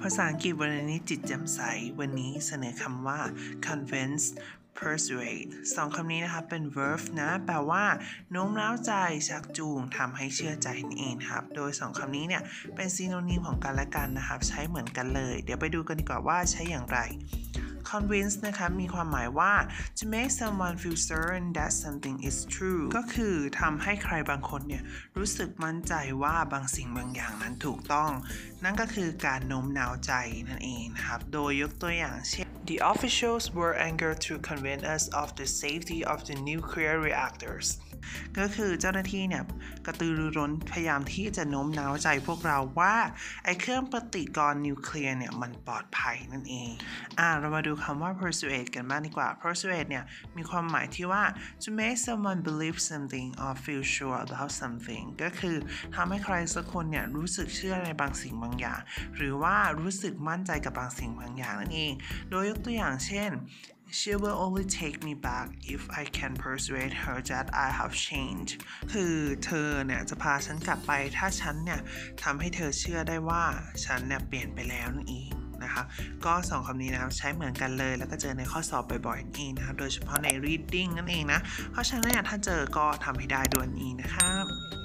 ภาษาอังกฤษวันนี้จิตแจ่มใสวันนี้เสนอคำว่า convince persuade สองคำนี้นะครับเป็น verb นะแปลว่าโน้มน้าวใจชักจูงทำให้เชื่อใจนั่นเองครับโดยสองคำนี้เนี่ยเป็นซีโนนิมของกันและกันนะครับใช้เหมือนกันเลยเดี๋ยวไปดูกันดีกว่าว่าใช้อย่างไร convince นะครับมีความหมายว่า to make someone feel certain that something is true ก็คือทำให้ใครบางคนเนี่ยรู้สึกมั่นใจว่าบางสิ่งบางอย่างนั้นถูกต้องนั่นก็คือการโน้มน้าวใจนั่นเองนะครับโดยยกตัวอย่างเช่น The officials were eager to convince us of the safety of the nuclear reactors ก็คือเจ้าหน้าที่เนี่ยกระตือรือร้นพยายามที่จะโน้มน้าวใจพวกเราว่าไอ้เครื่องปฏิกรณ์นิวเคลียร์เนี่ยมันปลอดภัยนั่นเองเรามาดูคำว่า persuade กันบ้างดีกว่า persuade เนี่ยมีความหมายที่ว่า to make someone believe something or feel sure about something ก็คือทำให้ใครสักคนเนี่ยรู้สึกเชื่อในบางสิ่งบางอย่างหรือว่ารู้สึกมั่นใจกับบางสิ่งบางอย่างนั่นเองโดยยกตัวอย่างเช่นShe will only take me back if I can persuade her that I have changed คือเธอเนี่ยจะพาฉันกลับไปถ้าฉันเนี่ยทำให้เธอเชื่อได้ว่าฉันเนี่ยเปลี่ยนไปแล้วนั่นเองนะครับก็สองคำนี้นะครับใช้เหมือนกันเลยแล้วก็เจอในข้อสอบบ่อยๆนั่นเองนะครับโดยเฉพาะใน reading นั่นเองนะเพราะฉะนั้นเนี่ยถ้าเจอก็ทำให้ได้ด้วยนี่นะครับ